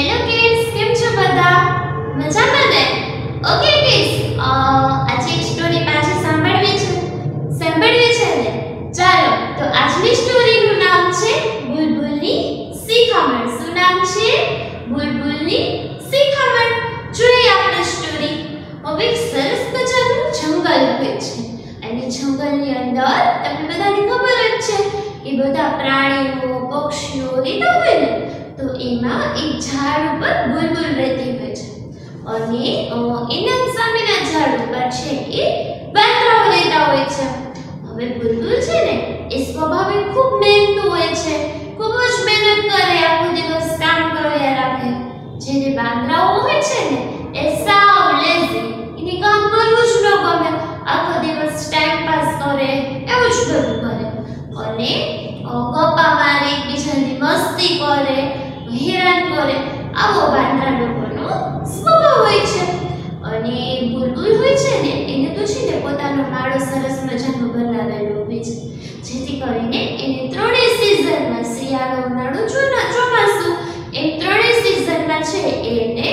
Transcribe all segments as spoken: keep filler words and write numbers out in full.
Hello kids, કેમ છો બધા? મજામાં ને? ઓકે કિડ્સ, આજે એક સ્ટોરી પાછી સાંભળવી છે સાંભળવી છે ને? ચાલો, તો આજની સ્ટોરીનું નામ છે બુલબુલની શિખામણ. શું નામ છે? બુલબુલની શિખામણ. જોઈએ આપણે સ્ટોરી. હવે એક સરસ મજાનું જંગલ હોય છે અને જંગલની અંદર તમને બધાને ખબર જ છે કે બધા પ્રાણીઓ, પક્ષીઓ રહેતા હોય ને, તો એમાં એક ઝાડ ઉપર બુલબુલ રહેતી હોય છે અને એના સામેના ઝાડ ઉપર છે એ વાંદરાઓ રહેતા હોય છે. હવે બુલબુલ છે ને એ સ્વભાવે ખૂબ મહેનતુ હોય છે, ખૂબ જ મહેનત કરે, આખો દિવસ કામ કર્યા રાખે. જ્યારે વાંદરાઓ હોય છે ને એ સાવ લેઝી, એને કામ કરવું જ ન ગમે, આખો દિવસ ટાઈમ પાસ કરે, એવું જ બધું કરે અને ગપ્પા મારે, એકબીજાની મસ્તી કરે, હેરાન કરે. આવો વાંદરા લોકોનો સ્વભાવ હોય છે. અને બુલબુલ હોય છે ને એને તો છે ને પોતાનો માળો સરસ મજાનો બનાવેલો હોય છે, જેથી કરીને એને ત્રણેય સિઝનમાં, શિયાળો, ઉનાળો, ચોમાસું, એમ ત્રણેય સિઝનમાં છે એને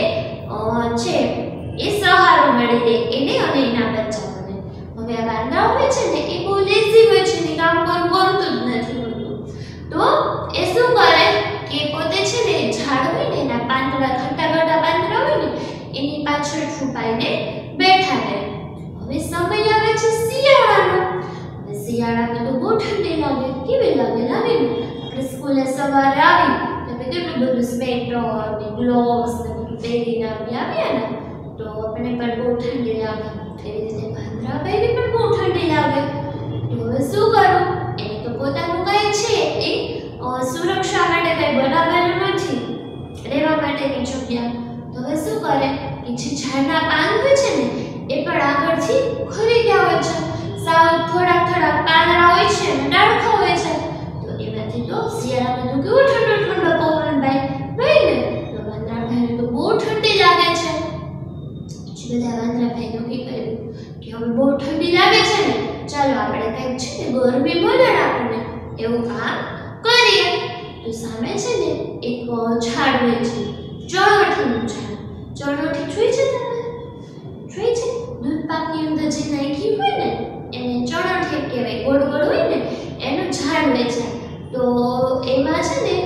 છે એ સહારો મળી રહે એને અને એના બચ્ચાઓને. હવે આ વાંદરાઓ હોય છે ને એ બહુ લેઝી હોય છે, ને કામ કરવું ગમતું જ નથી હોતું. તો એ શું કરે કે પોતે છે ને ઝાડ હોય ને એના પાંદડા, ખટ્ટા ગળા પાંદડા હોય ને એની પાછળ છુપાઈને બેઠા રહે. હવે સમય આવે છે શિયાળાનો. હવે શિયાળામાં તો બહુ ઠંડી લાગે. કેવી લાગે? લાગે ને? આપણે સ્કૂલે સવારે આવી તો આપણે કેટલું બધું સ્વેટર ને ગ્લોવ્સ ને બધું પહેરીને આવ્યા ને, તો આપણે પણ બહુ ઠંડી લાગે. એવી રીતે વાંદરા ભાઈને પણ બહુ ઠંડી લાગે. તો હવે શું કરું? એને તો પોતાનું કઈ છે એ સુરક્ષા માટે કઈ બનાવેલું નથી, રહેવા માટેની જગ્યા. તો હવે શું કરે કે જે ઝાડના પાન હોય છે ને એ પણ આગળથી ખરી ગયા હોય છે. સાવ થોડા થોડા પાંદડા હોય છે અને ડાળખા હોય છે. તો એમાંથી તો શિયાળામાં તો કેવો ઠંડો ઠંડો પવન ભાઈ ભાઈ ને, તો વાંદરા ભાઈને તો બહુ ઠંડી લાગે છે. બધા વાંદરા ભાઈનું કી કર્યું કે હવે બહુ ઠંડી લાગે છે ને, ચાલો આપણે કંઈક છે ને ગરમી મળે આપણને એવું કામ કરીએ. તો સામે છે ને એક ઝાડ હોય છે, ચણોઠીનું ઝાડ. ચણોઠી જોઈ છે તમે? જોઈ છે? દૂધ પાકની અંદર જે નાખી હોય ને એને ચણોઠી કહેવાય. ગોળ ગોળ હોય ને એનું ઝાડ હોય છે. તો એમાં છે ને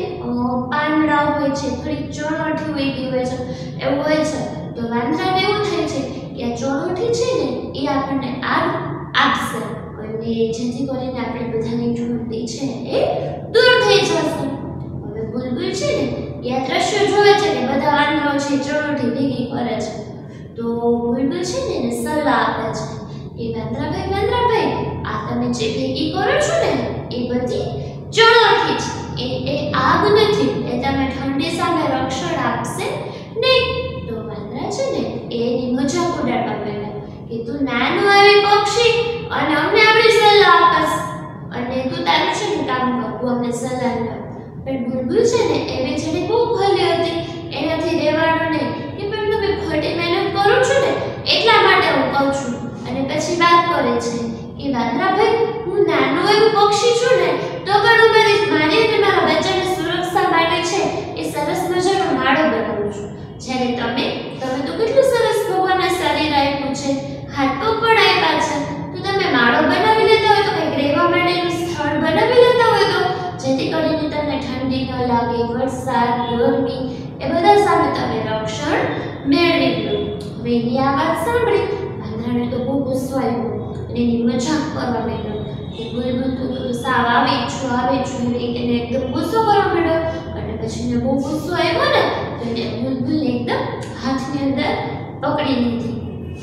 પાંદડા હોય છે, થોડી ચણોઠી વહી હોય છે, એવું હોય છે. તો વાંદરાને એવું થાય છે કે આ ચણોઠી છે ને એ આપણને આગ આપશે અને જેથી કરીને આપણે બધાની ઠંડી છે એ દૂર થઈ જશે. હવે બુલબુલ છે ને એ આ દ્રશ્ય જોવે છે કે બધા વાંદરાઓ છે ચણોઠી ભેગી કરે છે. તો બુલબુલ છે ને એને સલાહ આપે છે કે વાંદરાભાઈ વાંદરાભાઈ આ તમે જે ભેગી કરો છો ને એ બધી ચણોઠી છે, એ એ આગ નથી, એ તમે ઠંડી સામે રક્ષણ આપશે નહીં. તો વાંદરા છે ને એની મજાક ઉડાડવા માંડ્યા કે તું નાનું આવી પક્ષી અને અમને આપણી સલાહ આપસ અને તું તારું છે ને કામ કર, અમને સલાહ ન. પણ બુલબુલ છે ને એ બેચારી બહુ ભલી હતી, એનાથી રહેવાનું નહીં કે પણ તમે ખોટી મહેનત કરો છો ને એટલા માટે હું કહું છું. અને પછી વાત કરે છે કે વાંદરાભાઈ હું નાનું એવું પક્ષી છું ને તો પણ હું મારી મારી અને મારા બચ્ચાની સુરક્ષા માટે છે એ સરસ મજાનો માળો બનાવું છું. જ્યારે તમે તમે તો કેટલું સરસ ભગવાનના શરીર આપ્યું છે, હાથ પગ પણ આપ્યા છે, તો તમે માળો બનાવી લેતા હોય તો કંઈક રહેવા માટેનું સ્થળ બનાવી લેતા હોય તો જેથી કરીને તમને ઠંડી ન લાગે, વરસાદ, ગરમી એ બધા સામે તમે રક્ષણ મેળવી લો. હવે એની આ વાત સાંભળી વાંદરાને તો બહુ ગુસ્સો આવ્યો અને એની મજાક કરવા માંડ્યો કે બુલબુલ તું તો સાવ આવી છું આવી છું એને એકદમ ગુસ્સો કરવા માંડ્યો. અને પછી એને બહુ ગુસ્સો આવ્યો ને તો એને બુલબુલને એકદમ હાથની અંદર પકડી લીધી.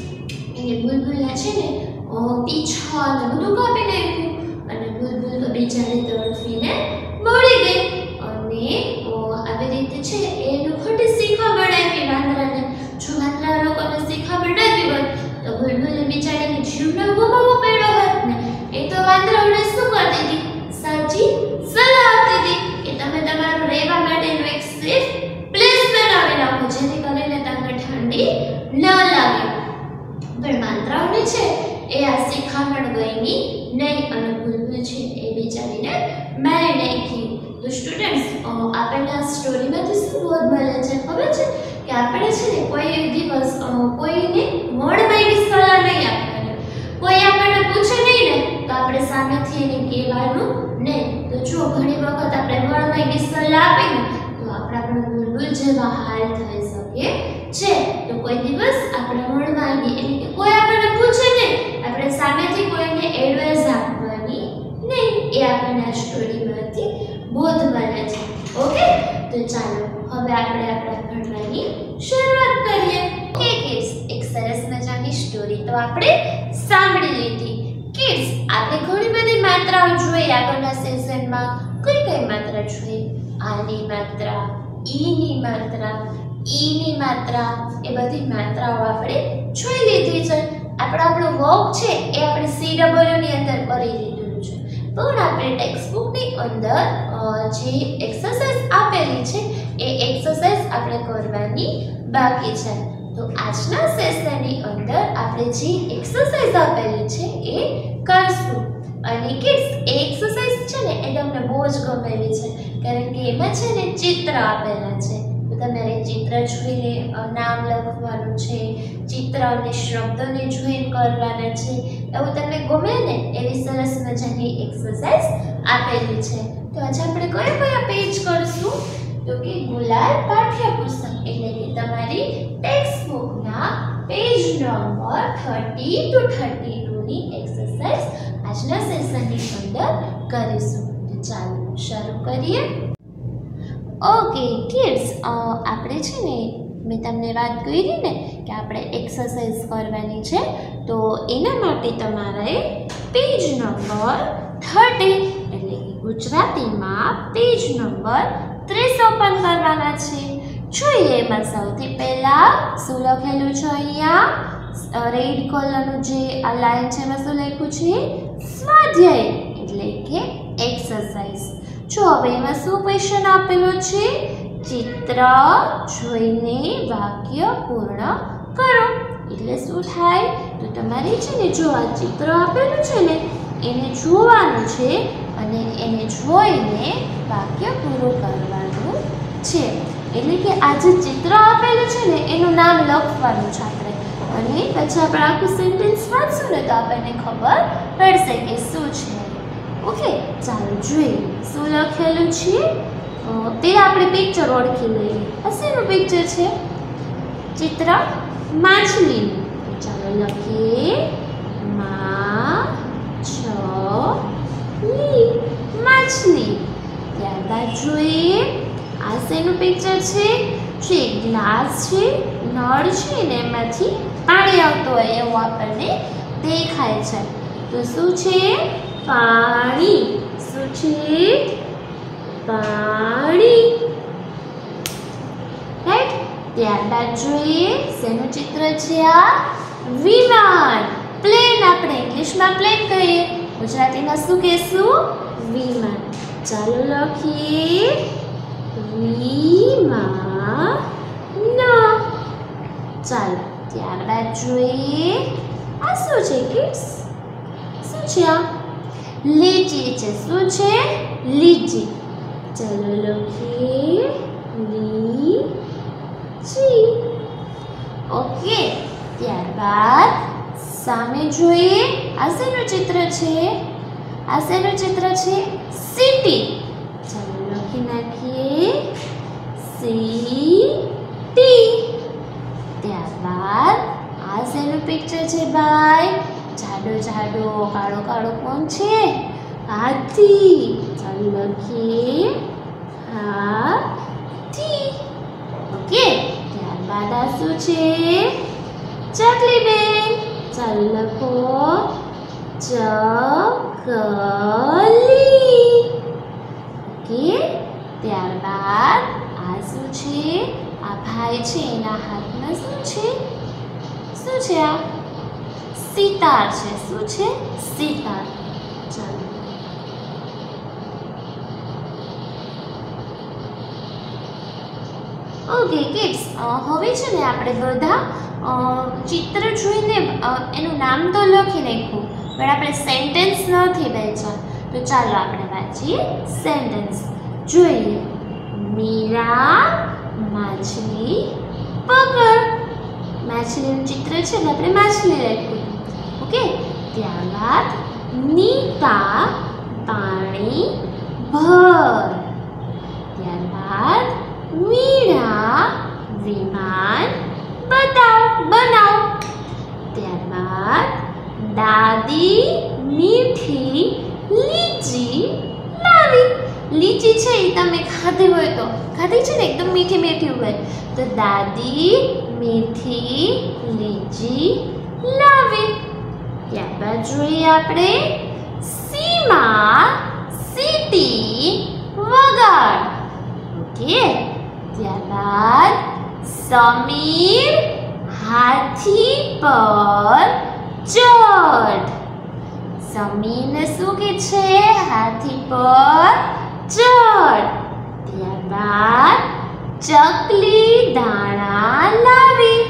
એને બુલબુલના છે ને પીછા ને બધું કાપી નાખ્યું અને બુલબુલ તો બિચારી તડફીને મળી ગઈ. અને આવી રીતે છે એનું ખોટી શિખામણ આપી વાંદરાને. જો વાંદરા લોકોને શિખામણ આપી હોત તો બુલબુલને બિચારીને જીવનો ગુમાવવો પડ્યો હોત ને. એ તો વાંદરાઓને શું કરતી હતી? સાચી સલાહ આપતી હતી કે તમે તમારું રહેવા માટેનું એક સેફ પ્લેસ બનાવી નાખો જેથી કરીને તમને ઠંડી ન લાગે. પણ વાંદરાઓને છે એ આ શિખામણ ગઈ નહીં અને બુલબુલ છે એ બિચારીને મારી નાખી. તો સ્ટુડન્ટ્સ આપણને આ સ્ટોરીમાંથી શું બોધ મળે છે ખબર છે કે આપણે છે ને કોઈ દિવસ કોઈને મોડમાં સલાહ નહીં આપવાની, કોઈ આપણને પૂછે નહીં ને તો આપણે સામેથી એને કહેવાનું નહીં. તો જો ઘણી વખત આપણે મોડમાં સલાહ આપીને તો આપણા પણ બુલબુલ જેવા હાલ થઈ શકે છે. તો કોઈ દિવસ આપણે મોડમાં એટલે કે કોઈ આપણને પૂછે નહીં, આપણે સામેથી કોઈને એડવાઇસ આપવાની નહીં. એ આપણને આ સ્ટોરીમાંથી બોધ મળે છે. ઓકે, તો ચાલો હવે આપણે આપણા ભણવાની શરૂઆત કરીએ. ઓકે કિડ્સ, એક સરસ મજાની સ્ટોરી તો આપણે સાંભળી લીધી. કિડ્સ, આપણે ઘણી બધી માત્રાઓ જોઈ આગળના સેશનમાં. કઈ કઈ માત્રા જોઈ? આની માત્રા, ઈની માત્રા, ઈની માત્રા, એ બધી માત્રાઓ આપણે જોઈ લીધી છે. આપણે આપણો વર્ક છે એ આપણે સી ડબલ્યુ ની અંદર કરી લીધું છે. પણ આપણે ટેક્સ્ટ બુકની અંદર જે એક્સરસાઇઝ આપેલી છે એ એક્સરસાઇઝ આપણે કરવાની બાકી છે. તો આજના સેશનની અંદર આપણે જે એક્સરસાઇઝ આપેલી છે એ કરશું. અને કિડ્સ, એ એક્સરસાઇઝ છે ને એ તમને બહુ જ ગમેલી છે, કારણ કે એમાં છે ને ચિત્ર આપેલા છે. તો તમારે ચિત્ર જોઈને નામ લખવાનું છે, ચિત્ર અને શબ્દોને જોઈને કરવાના છે. એવું તમને ગમે ને એવી સરસ મજાની એક્સરસાઇઝ આપેલી છે. તો આજે આપણે કયા કયા પેજ કરશું? તો કે ગુલાલ પાઠ્યપુસ્તક એટલે કે તમારી ટેક્સ્ટ બુકના page number thirty two thirty two ની એક્સરસાઇઝ આજના સેશનની અંદર કરીશું. તો ચાલો શરૂ કરીએ. ઓકે કિડ્સ, આપણે છે ને મેં તમને વાત કરી ને કે આપણે એક્સરસાઇઝ કરવાની છે. તો એના માટે તમારે પેજ નંબર થર્ટી એટલે કે ગુજરાતીમાં પેજ નંબર ત્રીસ ઓપન કરવાના છે. જોઈએ એમાં સૌથી પહેલા શું લખેલું છે? અહીંયા રેડ કલરનું જે આ લાઈન છે એમાં શું લખ્યું છે? સ્વાધ્યાય એટલે કે એક્સરસાઇઝ. જો હવે એમાં શું ક્વેશ્ચન આપેલો છે? ચિત્ર જોઈને વાક્ય પૂર્ણ કરો. એટલે શું થાય? તો તમારે છે ને જો આ ચિત્ર આપેલું છે ને એને જોવાનું છે અને એને જોઈને વાક્ય પૂરું કરવાનું છે. એટલે કે આ જે ચિત્ર આપેલું છે ને એનું નામ લખવાનું છે આપણે, અને પછી આપણે આખું સેન્ટેન્સ વાંચશું ને તો આપણને ખબર પડશે કે શું છે. ઓકે, ચાલો જોઈએ શું લખેલું છે. પેલા આપણે પિક્ચર ઓળખી લઈએ. આ શેનું પિક્ચર છે? ચિત્ર માછલીનું. ચાલો લખીએ માછલી, માછલી. ત્યારબાદ જોઈએ આ શેનું પિક્ચર છે? જે ગ્લાસ છે, નળ છે ને એમાંથી પાણી આવતું હોય એવું આપણને દેખાય છે. તો શું છે? પાણી. શું છે? પાણી. રાઈટ. ત્યારબાદ જોઈએ શેનું ચિત્ર છે? આ વિમાન, પ્લેન. આપણે ઇંગ્લિશમાં પ્લેન કહીએ, ગુજરાતીમાં શું કહેશું? વિમાન. ચાલો લખીએ વિમાન. ચાલો ત્યારબાદ જોઈએ આ શું છે કિડ્સ? શું છે આ? લીચી છે. શું છે? લીચી. ચાલો લખીએ લીચી. ઓકે, ત્યારબાદ સામે જોઈએ આ શેનું ચિત્ર છે? આ શેનું ચિત્ર છે? સિટી. ચાલો લખી નાખીએ સિટી. ત્યારબાદ આ શેનું પિક્ચર છે ભાઈ? જાડો જાડો કાળો કાળો કોણ છે? હાથી. ચાલો લખીએ હાથી. ઓકે, ત્યારબાદ આ શું છે? ચકલી બેન. ચાલો લખો ચકલી. ઓકે, ત્યારબાદ આ શું છે? આ ભાઈ છે એના હાથમાં શું છે? શું છે આ? સિતાર છે. શું છે? સિતાર. ચાલો ઓકે કિડ્સ, હવે છે ને આપણે બધા ચિત્ર જોઈને એનું નામ તો લખી નાખ્યું, પણ આપણે સેન્ટેન્સ નથી વાંચ્યા. તો ચાલો આપણે વાંચીએ સેન્ટેન્સ. જોઈએ. મીરા માછલી પકડ. માછલીનું ચિત્ર છે ને આપણે માછલી રાખ્યું. ઓકે. ત્યારબાદ નીતા પાણી ભર. ત્યારબાદ મીરા વિમાન બતાવ બનાવ. ત્યારબાદ દાદી મીઠી લીચી લાવી. લીચી છે એ તમે ખાધી હોય તો ખાધી છે ને એકદમ મીઠી મીઠી હોય તો દાદી મીઠી લીચી લાવી. ત્યારબાદ જોઈએ આપણે સીમા સીટી વગાડ. ઓકે. ત્યારબાદ સમીર હાથી પર ચઢ. સમીરને શું કે છે? હાથી પર ચઢ. ત્યારબાદ ચકલી દાણા લાવી.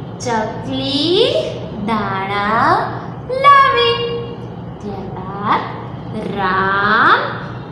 ચકલી દાણા લાવી. ત્યારબાદ રામ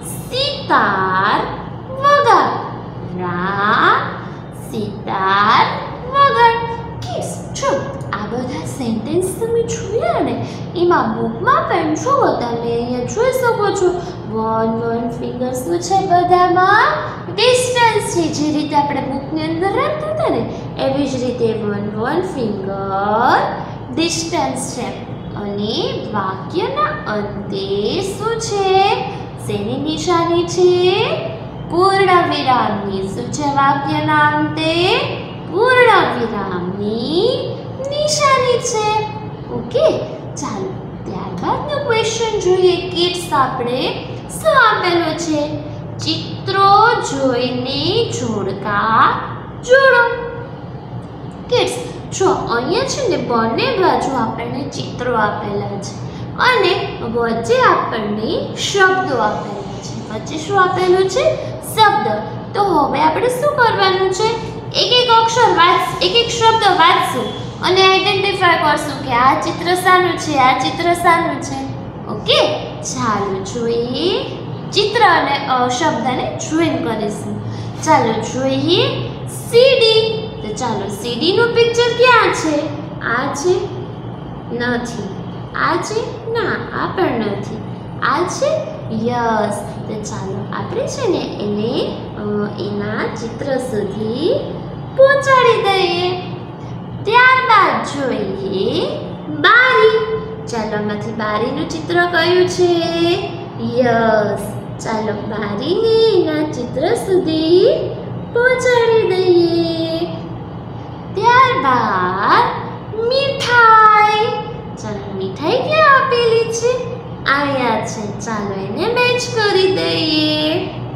સિતાર વગાડ. રામ સિતાર વગાડ. કિડ્સ જો આ બધા સેન્ટેન્સ તમે જોયા ને એમાં બુકમાં પણ જો તમે અહીંયા જોઈ શકો છો વન વન ફિંગર શું છે બધામાં ડિસ્ટન્સ છે. જે રીતે આપણે બુકની અંદર રાખતા હતા ને એવી જ રીતે વન વન ફિંગર ડિસ્ટન્સ છે. અને વાક્યના અંતે શું છે? શેની નિશાની છે? પૂર્ણ વિરામની. શું છે વાક્યના અંતે? પૂર્ણ વિરામની નિશાની છે. ઓકે. ચાલો ત્યારબાદનો ક્વેશ્ચન જોઈએ. કિડ્સ આપણે શું આપેલું છે? ચિત્રો જોઈને જોડકા જોડો. કિડ્સ જો અહીંયા છે ને બંને બાજુ આપણને ચિત્રો આપેલા છે અને વચ્ચે આપણને શબ્દો આપેલા છે. વચ્ચે શું આપેલું છે? શબ્દ. તો હવે આપણે શું કરવાનું છે? એક એક અક્ષર વાંચ એક એક શબ્દ વાંચશું અને આઈડેન્ટિફાય કરશું કે આ ચિત્ર શાનું છે, આ ચિત્ર શાનું છે. ઓકે. ચાલો જોઈએ. ચિત્ર અને શબ્દને જોઈન કરીશું. ચાલો જોઈએ સીડી. તો ચાલો સીડી નું પિક્ચર ક્યાં છે? આ છે? નથી. આ છે? ના, આ પણ નથી. આ છે? યસ. તો ચાલો આપણે છે ને એને એના ચિત્ર સુધી પહોંચાડી દઈએ. ત્યારબાદ જોઈએ બારી. ચાલો આમાંથી બારીનું ચિત્ર કયું છે? યસ. ચાલો બારીને એના ચિત્ર સુધી પહોંચાડી દઈએ. ત્યારબાદ મીઠાઈ. ચાલો મીઠાઈ ક્યાં આપેલી છે? અહીંયા છે. ચાલો એને મેચ કરી દઈએ.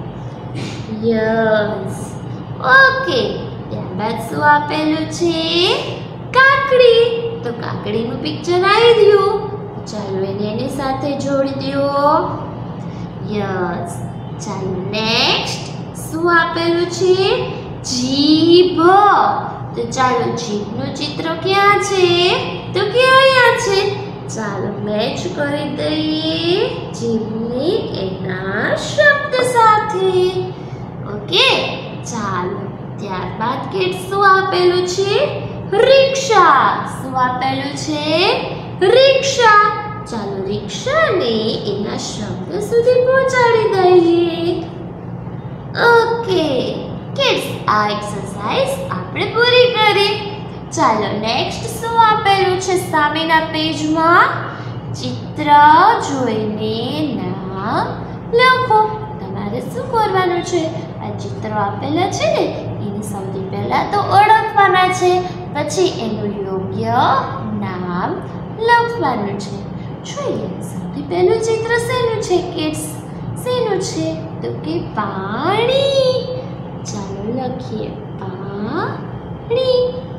યસ. ઓકે. ત્યારબાદ શું આપેલું છે? કાકડી. તો કાકડીનું પિક્ચર આવી ગયું. ચાલો એને એની સાથે જોડી દો. યસ. ચાલો નેક્સ્ટ શું આપેલું છે? જીભ. તો ચાલો જીભનું ચિત્ર ક્યાં છે? તો કે અહીંયા છે. ચાલો મેચ કરી દઈએ જીભને એના શબ્દ સાથે. ઓકે. ચાલો ત્યારબાદ કિડ્સ શું આપેલું છે? રિક્ષા. શું આપેલું છે? રિક્ષા. ચાલો રિક્ષાને એના શબ્દ સુધી પહોંચાડી દઈએ. ઓકે. કિડ્સ આ એક્સરસાઇઝ આપણે પૂરી કરી. ચાલો નેક્સ્ટ શું આપેલું છે સામેના પેજમાં? ચિત્ર જોઈને નામ લખો. તમારે શું કરવાનું છે? આ ચિત્રો આપેલા છે ને એને સૌથી પહેલા તો ઓળખવાના છે, પછી એનું યોગ્ય નામ લખવાનું છે. જોઈએ સૌથી પહેલું ચિત્ર શેનું છે કિડ્સ? શેનું છે? તો કે પાણી. ચાલો લખીએ પાણી.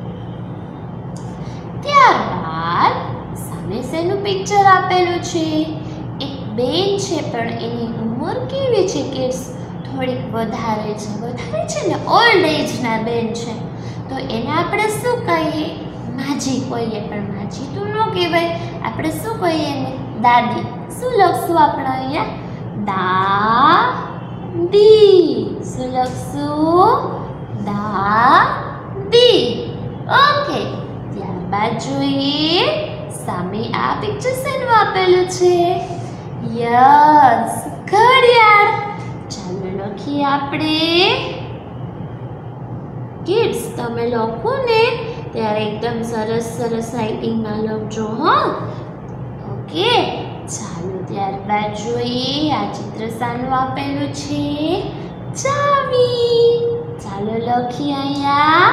ત્યારબાદ સામે શેનું પિક્ચર આપેલું છે? એક બેન છે પણ એની ઉંમર કેવી છે કિડ્સ? થોડીક વધારે છે. વધારે છે ને ઓલ્ડ એજના બેન છે. તો એને આપણે શું કહીએ? માજી કહીએ. પણ માજી તો ન કહેવાય. આપણે શું કહીએ એને? દાદી. શું લખશું આપણે અહીંયા? દી. શું લખશું? દાદી. ઓકે, ત્યારબાદ જોઈએ સામે આ પિક્ચર શેનું આપેલું છે? યસ, ઘડિયાળ. ચાલો લખીએ આપણે. કિડ્સ, તમે લખો ને ત્યારે એકદમ સરસ સરસ રાઇટિંગમાં લખજો. હા, ઓકે. ચાલો ત્યારબાદ જોઈએ આ ચિત્ર શાનું આપેલું છે? ચાવી. ચાલો લખીએ અહીંયા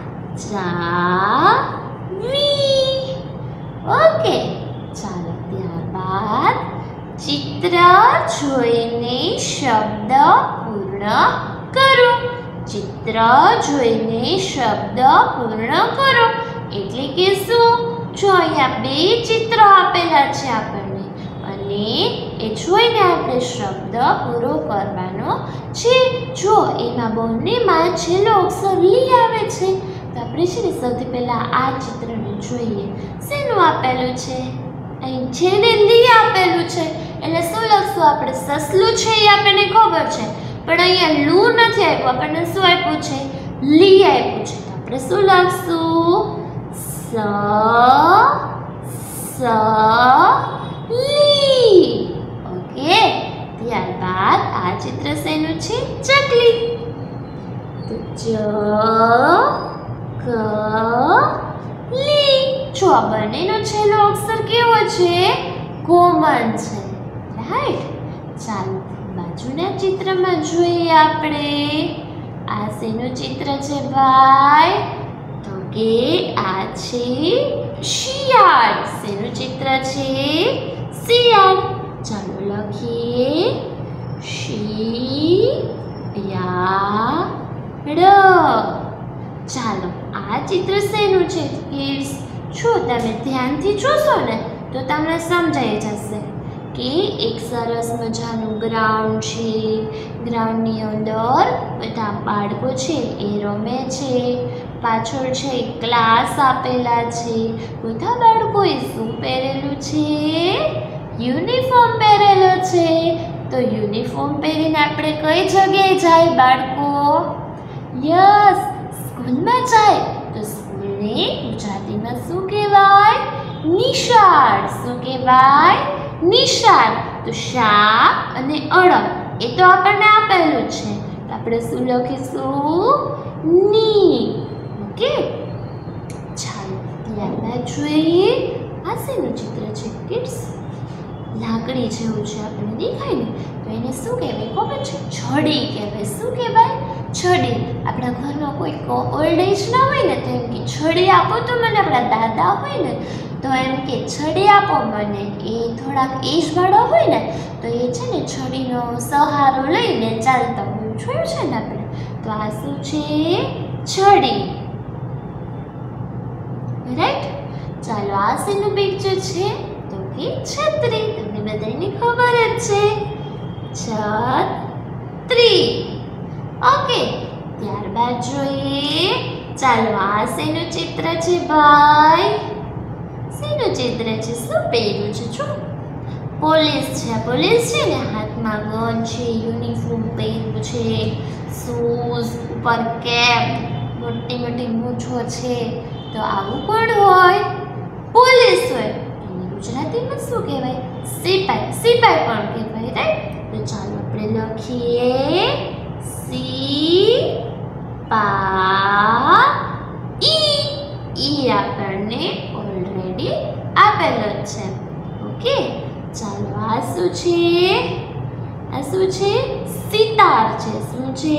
ચાવી. ઓકે, ચાલો ત્યારબાદ ચિત્ર જોઈને શબ્દ પૂર્ણ કરો. ચિત્ર જોઈને શબ્દ પૂર્ણ કરો એટલે કે શું? જો અહીંયા બે ચિત્રો આપેલા છે આપણને અને એ જોઈને આપણે શબ્દ પૂરો કરવાનો છે. જો એમાં બંનેમાં છેલ્લો અક્ષર લી આવે છે તો આપણે છે ને સૌથી પહેલા આ ચિત્રને જોઈએ. શેનું આપેલું છે? અહીં છેલ્લે લી આપેલું છે એટલે શું લખશું આપણે? સસલું છે એ આપણને ખબર છે, પણ અહીંયા લુ નથી આપ્યું, આપણને શું આપ્યું છે? લી આપ્યું છે. તો આપણે શું લખશું? સ સ લી. ઓકે, ત્યારબાદ આ ચિત્ર શેનું છે? ચકલી. તો ચ ક લી. જો આ બંનેનો છેલ્લો અક્ષર કેવો છે? કોમન છે, રાઈટ? ચાલો બાજુના ચિત્રમાં જોઈએ આપણે. આ શેનું ચિત્ર છે ભાઈ? તો કે આ છે શિયાળ. શેનું ચિત્ર છે? શિયાળ. ચાલો લખીએ શિયાળ. ચાલો આ ચિત્ર શેનું છે કિડ્સ? જો તમે ધ્યાનથી જોશો ને તો તમને સમજાઈ જશે કે એક સરસ મજાનું ગ્રાઉન્ડ છે. ગ્રાઉન્ડની અંદર બધા બાળકો છે એ રમે છે. પાછળ છે ક્લાસ આપેલા છે. બધા બાળકોએ શું પહેરેલું છે? યુનિફોર્મ પહેરેલો છે. તો યુનિફોર્મ પહેરીને આપણે કઈ જગ્યાએ જાય બાળકો? યસ, સ્કૂલમાં જાય. તો સ્કૂલને ગુજરાતીમાં શું કહેવાય? નિશાળ. શું કહેવાય? નિશાળ. તો શા અને અળમ એ તો આપણને આપેલું છે, તો આપણે શું લખીશું? ની. ઓકે, ચાલો ત્યારબાદ જોઈએ આ શેનું ચિત્ર છે કિડ્સ? લાકડી જેવું છે આપણને દેખાય ને, તો એને શું કહેવાય ખબર છે? છડી કહેવાય. શું કહેવાય? છડી. આપણા ઘરનો કોઈ ઓલ્ડ એજ ના હોય ને તો એમ કે છડી આપો તો મને. આપણા દાદા હોય ને તો એમ કે છડી આપો મને. એ થોડાક એજવાળો હોય ને તો એ છે ને છડીનો સહારો લઈને ચાલતા હોય. જોયું છે ને આપણે? તો આ શું છે? છડી, રાઈટ? ચાલો આ શેનું પિક્ચર છે? તો કે છત્રી. તમને બધાને ખબર જ છે, છત્રી. ઓકે, ત્યારબાદ જોઈએ. ચાલો આ શેનું ચિત્ર છે ભાઈ? શેનું ચિત્ર છે? શું પહેર્યું છે? જો પોલીસ છે. પોલીસ છે ને, હાથમાં ગન છે, યુનિફોર્મ પહેર્યું છે, શૂઝ, ઉપર કેપ, મોટી મોટી મૂછો છે. તો આવું કોણ હોય? પોલીસ હોય. એને ગુજરાતીમાં શું કહેવાય? સિપાઈ. સિપાઈ પણ કહેવાય, રાઈટ? તો ચાલો આપણે લખીએ સી પા ઈ. ઈ આપણને ઓલરેડી આપેલો છે. ઓકે, ચાલો આ શું છે? આ શું છે? સિતાર છે. શું છે?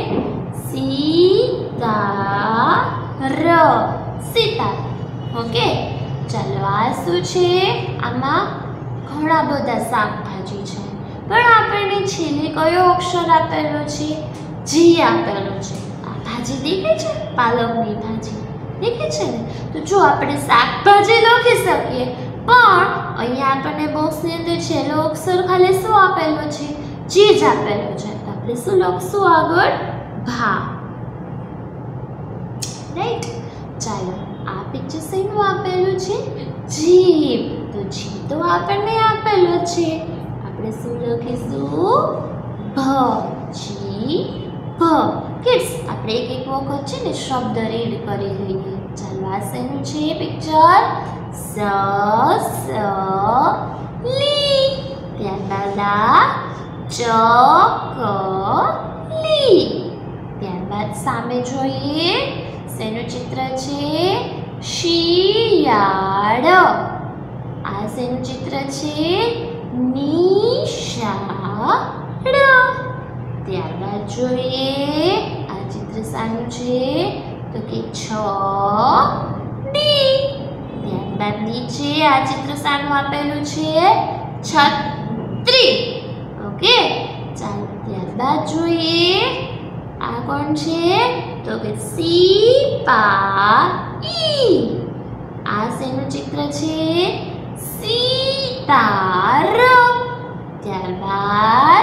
સિતાર. સિતાર. ઓકે, ચાલો આ શું છે? આમાં ઘણા બધા શાકભાજી છે, પણ આપણને છેલ્લે કયો અક્ષર આપેલો છે? જી આપેલો છે. આ ભાજી દેખાય છે? પાલકની ભાજી દેખાય છે ને? તો જો આપણે શાકભાજી લખી શકીએ, પણ અહીંયા આપણને બોક્સની અંદર છેલ્લો અક્ષર ખાલી શું આપેલો છે? જી જ આપેલો છે. તો આપણે શું લખશું આગળ? ભા, રાઈટ? ચાલો આ પિક્ચર શેનું આપેલું છે? જીભ. તો જીભ તો આપણને આપેલો છે, આપણે શું લખીશું? ભ જી ભ કિડ્સ આપણે એક એક વખત છે ને શબ્દ રીડ કરી લઈએ. ચાલો આ શેનું છે પિક્ચર? સ સ લી. ત્યારબાદ આ ચ ક લી. ત્યારબાદ સામે જોઈએ શેનું ચિત્ર છે? શિયાળ. આ શેનું ચિત્ર છે? નિશાળ. ત્યારબાદ જોઈએ આ ચિત્ર શાનું છે? તો કે છ ડી. ત્યારબાદ નીચે આ ચિત્ર શાનું આપેલું છે? છત્રી. ઓકે ચાલો ત્યારબાદ જોઈએ આ કોણ છે? તો કે સિપાઈ. આ શેનું ચિત્ર છે? સિતાર. ત્યારબાદ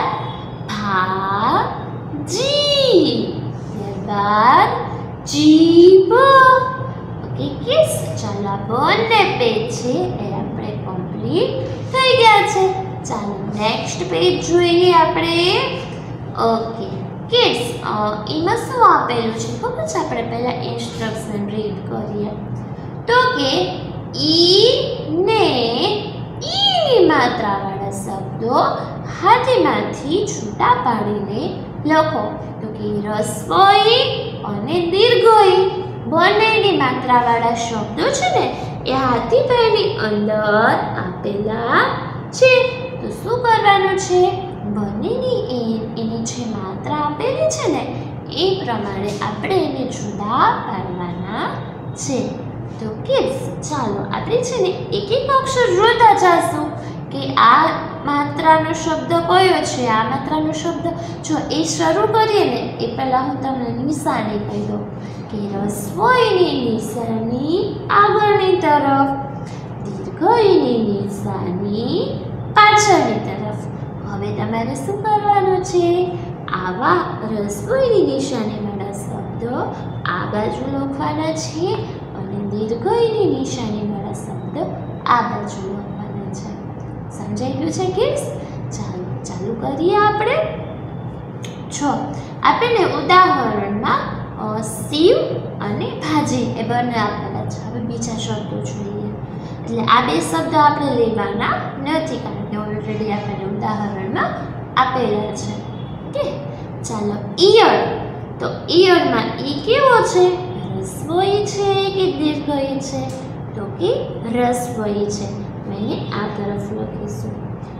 ભાજી. ત્યારબાદ જીભ. ઓકે કિડ્સ ચાલો આ બંને પેજ છે એ આપણે કમ્પ્લીટ થઈ ગયા છે. ચાલો નેક્સ્ટ પેજ જોઈએ આપણે. ઓકે કિડ્સ એમાં શું આપેલું છે ખબર છે? આપણે પહેલા ઇન્સ્ટ્રક્શન રીડ કરીએ. તો કે ઈ ને ઈની માત્રાવાળા શબ્દો હાથીમાંથી છૂટા પાડીને લખો. તો કે રસોઈ અને દીર્ઘઈ બંનેની માત્રાવાળા શબ્દો છે ને એ હાથીભાઈની અંદર આપેલા છે. તો શું કરવાનું છે? બંનેની એની જે માત્રા આપેલી છે ને એ પ્રમાણે આપણે એને જુદા પાડવાના છે. તો કિડ્સ ચાલો આપણે છે ને એક એક અક્ષર જોતા જઈશું કે આ માત્રાનો શબ્દ કયો છે, આ માત્રાનો શબ્દ. જો એ શરૂ કરીએ ને એ પહેલાં હું તમને નિશાની કહી દઉં કે રસોઈની નિશાની આગળની તરફ, દીર્ઘઈની નિશાની પાછળની તરફ. હવે તમારે શું કરવાનું છે? આવા રસોઈની નિશાનીવાળા શબ્દો આ બાજુ લખવાના છે અને દીર્ઘઈની નિશાનીવાળા શબ્દ આ બાજુ લખવાના છે. સમજાઈ ગયું છે કિડ્સ? ચાલો ચાલુ કરીએ આપણે. જો આપણને ઉદાહરણમાં શિવ અને ભાજી એ બંને આપેલા છે. હવે બીજા શબ્દો જોઈએ. એટલે આ બે શબ્દો આપણે લેવાના નથી કારણ કે ઓલરેડી આપણને ઉદાહરણમાં આપેલા છે. ઓકે ચાલો ઈયળ. તો ઈયળમાં ઈ કેવો છે? રસોઈ છે કે દીર્ઘઈ છે? તો કે રસોઈ છે. મેં આ તરફ લખીશું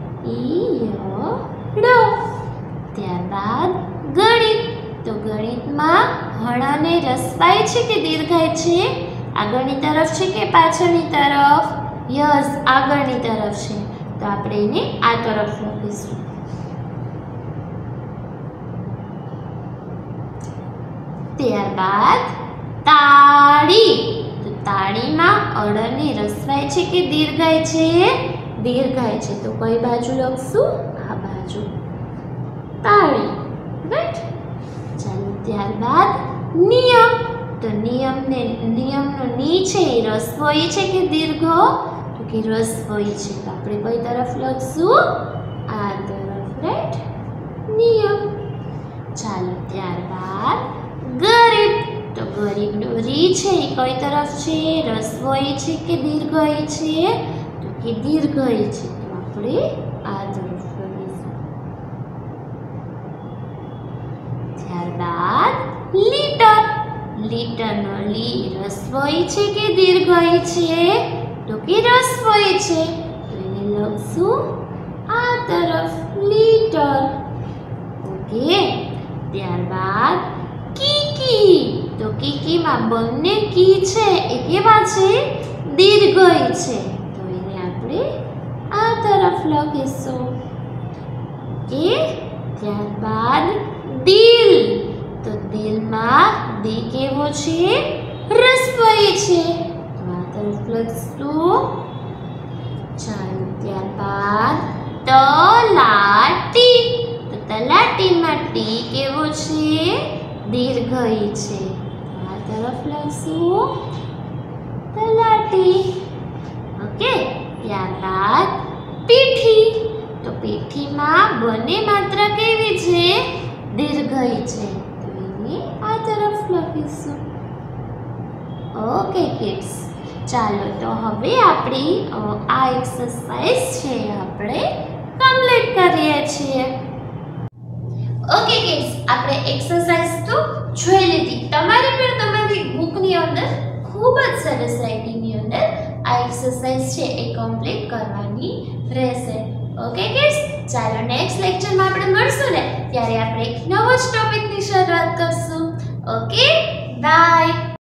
ઈયળ. ત્યારબાદ ગણિત. તો ગણિતમાં હળને રસવાઈ છે કે દીર્ઘાય છે? આગળની તરફ છે કે પાછળની તરફ? યસ આગળની તરફ છે. તો આપણે એને આ તરફ લખીશું. ત્યારબાદ તાળી. તો તાળીમાં અળની રસવાઈ છે કે દીર્ઘાય છે? દીર્ઘાય છે. તો કઈ બાજુ લખશું? આ બાજુ તાળી. રાઈટ. ચાલો ત્યારબાદ નિયમ. તો નિયમને નિયમનો ની છે એ રસવઈ છે કે દીર્ઘ? તો કે રસવઈ છે. તો આપણે કઈ તરફ લખશું? આ તરફ. રાઈટ નિયમ. ચાલો ત્યારબાદ ગરીબ. તો ગરીબનો રી છે એ કઈ તરફ છે? રસવઈ છે કે દીર્ઘઈ છે? તો કે દીર્ઘઈ છે. તો આપણે આ તરફ લખીશું. ત્યારબાદ લીટર. લીટરનો લી રસવઈ છે કે દીર્ઘઈ છે? તો કે રસવઈ છે. તો એને લખશું આ તરફ લીટર. ઓકે. ત્યારબાદ કીકી. તો કીકીમાં બંને કી છે એ કેવા છે? દીર્ઘઈ છે. તો એને આપણે આ તરફ લખીશું. ઓકે. ત્યારબાદ દિલ. તો દિલમાં દી કેવો છે? રસવઈ છે. તો આ તરફ લખશું. ચાલો ત્યારબાદ તલાટી. તો તલાટીમાં ટી કેવો છે? દીર્ઘઈ છે. તો આ તરફ લખશું તલાટી. ઓકે. ત્યારબાદ પીઠી. તો પીઠીમાં બને માત્રા કેવી છે? દીર્ઘઈ છે, તો એને આ તરફ લખીશું. ઓકે કિડ્સ, ચાલો તો હવે આપણી આ એક્સરસાઇઝ છે આપણે કમ્પ્લીટ કરીએ છીએ. ઓકે કિડ્સ, આપણે એક્સરસાઇઝ તો જોઈ લીધી. તમારે પણ તમારી બુકની અંદર ખૂબ જ સરસ રાઇટિંગની અંદર આ એક્સરસાઇઝ છે એ કમ્પ્લીટ કરવાની રહેશે. ઓકે કિડ્સ, ચાલો નેક્સ્ટ લેક્ચરમાં આપણે મળશું ને ત્યારે આપણે એક નવો જ ટોપિકની શરૂઆત કરશું. Okay, by.